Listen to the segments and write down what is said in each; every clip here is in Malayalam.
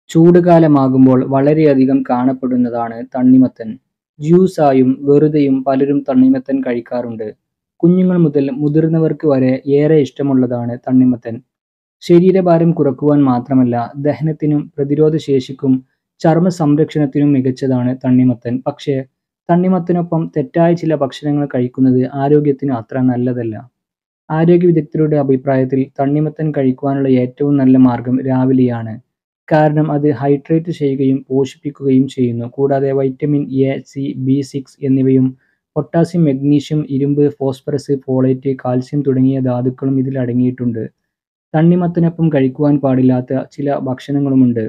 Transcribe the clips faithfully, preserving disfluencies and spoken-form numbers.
ചൂടുകാലമാകുമ്പോൾ വളരെയധികം കാണപ്പെടുന്നതാണ് തണ്ണിമത്തൻ. ജ്യൂസായും വെറുതെയും പലരും തണ്ണിമത്തൻ കഴിക്കാറുണ്ട്. കുഞ്ഞുങ്ങൾ മുതൽ മുതിർന്നവർക്ക് വരെ ഏറെ ഇഷ്ടമുള്ളതാണ് തണ്ണിമത്തൻ. ശരീരഭാരം കുറക്കുവാൻ മാത്രമല്ല, ദഹനത്തിനും പ്രതിരോധശേഷിക്കും ചർമ്മ സംരക്ഷണത്തിനും മികച്ചതാണ് തണ്ണിമത്തൻ. പക്ഷേ തണ്ണിമത്തനൊപ്പം തെറ്റായ ചില ഭക്ഷണങ്ങൾ കഴിക്കുന്നത് ആരോഗ്യത്തിന് അത്ര നല്ലതല്ല. ആരോഗ്യ വിദഗ്ധരുടെ അഭിപ്രായത്തിൽ തണ്ണിമത്തൻ കഴിക്കുവാനുള്ള ഏറ്റവും നല്ല മാർഗ്ഗം രാവിലെയാണ്. കാരണം അത് ഹൈഡ്രേറ്റ് ചെയ്യുകയും പോഷിപ്പിക്കുകയും ചെയ്യുന്നു. കൂടാതെ vitamin A, C, B six എന്നിവയും പൊട്ടാസ്യം, മഗ്നീഷ്യം, ഇരുമ്പ്, ഫോസ്ഫറസ്, ഫോളേറ്റ്, കാൽസ്യം തുടങ്ങിയ ധാതുക്കളും ഇതിൽ അടങ്ങിയിട്ടുണ്ട്. തണ്ണിമത്തനൊപ്പം കഴിക്കുവാൻ പാടില്ലാത്ത ചില ഭക്ഷണങ്ങളുമുണ്ട്.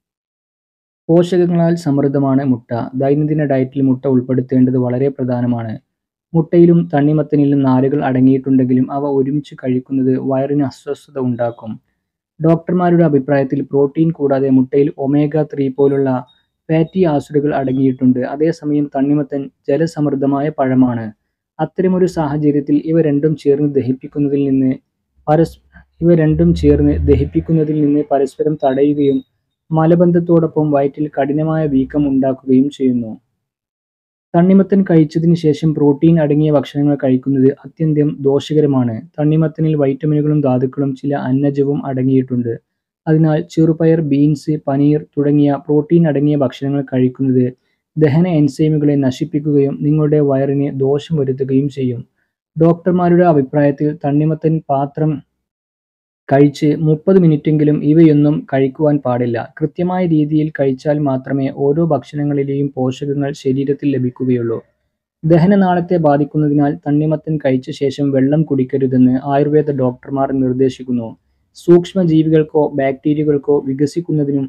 പോഷകങ്ങളാൽ സമൃദ്ധമാണ് മുട്ട. ദൈനംദിന ഡയറ്റിൽ മുട്ട ഉൾപ്പെടുത്തേണ്ടത് വളരെ പ്രധാനമാണ്. മുട്ടയിലും തണ്ണിമത്തനിലും നാരുകൾ അടങ്ങിയിട്ടുണ്ടെങ്കിലും അവ ഒരുമിച്ച് കഴിക്കുന്നത് വയറിന് അസ്വസ്ഥത ഉണ്ടാക്കും. ഡോക്ടർമാരുടെ അഭിപ്രായത്തിൽ പ്രോട്ടീൻ കൂടാതെ മുട്ടയിൽ ഒമേഗ ത്രീ പോലുള്ള ഫാറ്റി ആസിഡുകൾ അടങ്ങിയിട്ടുണ്ട്. അതേസമയം തണ്ണിമത്തൻ ജലസമൃദ്ധമായ പഴമാണ്. അത്തരമൊരു സാഹചര്യത്തിൽ ഇവ രണ്ടും ചേർന്ന് ദഹിപ്പിക്കുന്നതിൽ നിന്ന് പരസ് ഇവ രണ്ടും ചേർന്ന് ദഹിപ്പിക്കുന്നതിൽ നിന്ന് പരസ്പരം തടയുകയും മലബന്ധത്തോടൊപ്പം വയറ്റിൽ കഠിനമായ വീക്കം ഉണ്ടാക്കുകയും ചെയ്യുന്നു. തണ്ണിമത്തൻ കഴിച്ചതിന് ശേഷം പ്രോട്ടീൻ അടങ്ങിയ ഭക്ഷണങ്ങൾ കഴിക്കുന്നത് അത്യന്തം ദോഷകരമാണ്. തണ്ണിമത്തനിൽ വൈറ്റമിനുകളും ധാതുക്കളും ചില അന്നജവും അടങ്ങിയിട്ടുണ്ട്. അതിനാൽ ചെറുപയർ, ബീൻസ്, പനീർ തുടങ്ങിയ പ്രോട്ടീൻ അടങ്ങിയ ഭക്ഷണങ്ങൾ കഴിക്കുന്നത് ദഹന എൻസൈമുകളെ നശിപ്പിക്കുകയും നിങ്ങളുടെ വയറിന് ദോഷം വരുത്തുകയും ചെയ്യും. ഡോക്ടർമാരുടെ അഭിപ്രായത്തിൽ തണ്ണിമത്തൻ പാത്രം കഴിച്ച് മുപ്പത് മിനിറ്റെങ്കിലും ഇവയൊന്നും കഴിക്കുവാൻ പാടില്ല. കൃത്യമായ രീതിയിൽ കഴിച്ചാൽ മാത്രമേ ഓരോ ഭക്ഷണങ്ങളിലെയും പോഷകങ്ങൾ ശരീരത്തിൽ ലഭിക്കുകയുള്ളൂ. ദഹനനാളത്തെ ബാധിക്കുന്നതിനാൽ തണ്ണിമത്തൻ കഴിച്ച ശേഷം വെള്ളം കുടിക്കരുതെന്ന് ആയുർവേദ ഡോക്ടർമാർ നിർദ്ദേശിക്കുന്നു. സൂക്ഷ്മജീവികൾക്കോ ബാക്ടീരിയകൾക്കോ വികസിക്കുന്നതിനും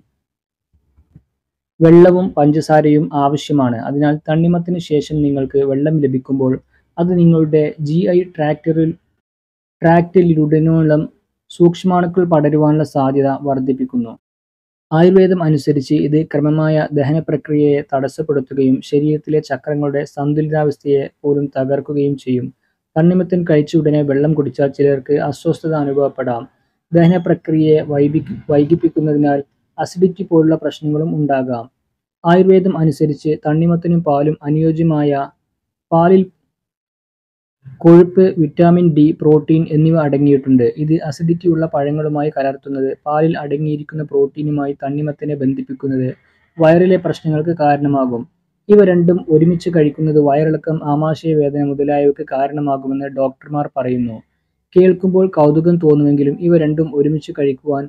വെള്ളവും പഞ്ചസാരയും ആവശ്യമാണ്. അതിനാൽ തണ്ണിമത്തന് ശേഷം നിങ്ങൾക്ക് വെള്ളം ലഭിക്കുമ്പോൾ അത് നിങ്ങളുടെ ജി ഐ ട്രാക്റ്റിൽ ട്രാക്റ്റിലുടനീളം സൂക്ഷ്മാണുക്കൾ പടരുവാനുള്ള സാധ്യത വർദ്ധിപ്പിക്കുന്നു. ആയുർവേദം അനുസരിച്ച് ഇത് ക്രമമായ ദഹനപ്രക്രിയയെ തടസ്സപ്പെടുത്തുകയും ശരീരത്തിലെ ചക്രങ്ങളുടെ സന്തുലിതാവസ്ഥയെ പോലും തകർക്കുകയും ചെയ്യും. തണ്ണിമത്തൻ കഴിച്ച ഉടനെ വെള്ളം കുടിച്ചാൽ ചിലർക്ക് അസ്വസ്ഥത അനുഭവപ്പെടാം. ദഹനപ്രക്രിയയെ വൈകി വൈകിപ്പിക്കുന്നതിനാൽ അസിഡിറ്റി പോലുള്ള പ്രശ്നങ്ങളും ഉണ്ടാകാം. ആയുർവേദം അനുസരിച്ച് തണ്ണിമത്തനും പാലും അനുയോജ്യമായ പാലിൽ കൊഴുപ്പ്, വിറ്റാമിൻ ഡി, പ്രോട്ടീൻ എന്നിവ അടങ്ങിയിട്ടുണ്ട്. ഇത് അസിഡിറ്റിയുള്ള പഴങ്ങളുമായി കലർത്തുന്നത് പാലിൽ അടങ്ങിയിരിക്കുന്ന പ്രോട്ടീനുമായി തണ്ണിമത്തനെ ബന്ധിപ്പിക്കുന്നത് വയറിലെ പ്രശ്നങ്ങൾക്ക് കാരണമാകും. ഇവ രണ്ടും ഒരുമിച്ച് കഴിക്കുന്നത് വയറിളക്കം, ആമാശയവേദന മുതലായവയ്ക്ക് കാരണമാകുമെന്ന് ഡോക്ടർമാർ പറയുന്നു. കേൾക്കുമ്പോൾ കൗതുകം തോന്നുമെങ്കിലും ഇവ രണ്ടും ഒരുമിച്ച് കഴിക്കുവാൻ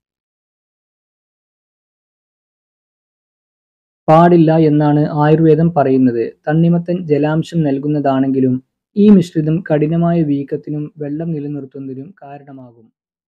പാടില്ല എന്നാണ് ആയുർവേദം പറയുന്നത്. തണ്ണിമത്തൻ ജലാംശം നൽകുന്നതാണെങ്കിലും ഈ മിശ്രിതം കഠിനമായ വീക്കത്തിനും വെള്ളം നിലനിർത്തുന്നതിനും കാരണമാകും.